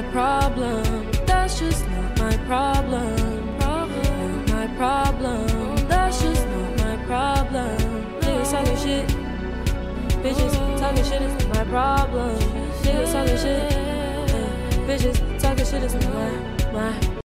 problem. That's just not my problem. Not my problem. That's just not my problem. Niggas talking shit. Bitches talking shit is my problem. Niggas talking shit. Bitches talking shit is my